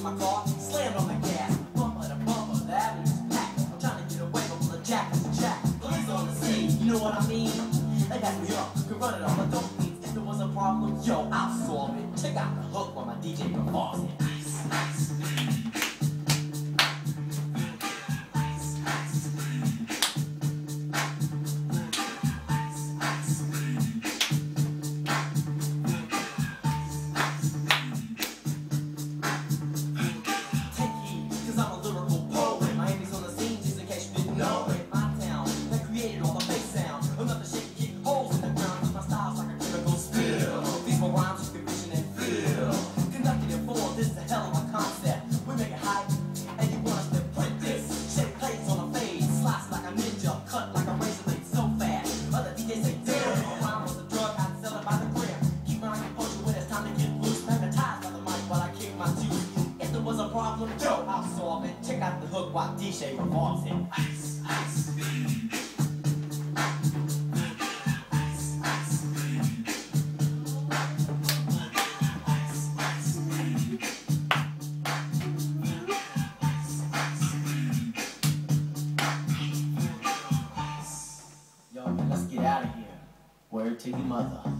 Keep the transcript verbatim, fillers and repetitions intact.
my car, slammed on the gas. Bumper to bumper, the avenue's packed. I'm trying to get away, but full of jack and jack. Police on the scene, you know what I mean? They got me up, could run it all, but don't mean if there was a problem, yo, I'll solve it. Check out the hook while my D J performs it. Ice, ice. Yo, I'll solve it. Check out the hook while D J performs it. Ice, ice. Yo, man, let's get out of here. Word to your mother.